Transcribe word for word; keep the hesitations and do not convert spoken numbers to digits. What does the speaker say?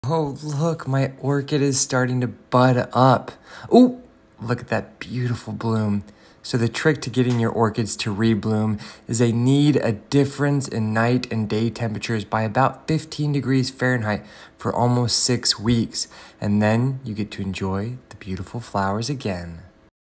Oh, look, my orchid is starting to bud up. Oh, look at that beautiful bloom. So the trick to getting your orchids to rebloom is they need a difference in night and day temperatures by about fifteen degrees Fahrenheit for almost six weeks. And then you get to enjoy the beautiful flowers again.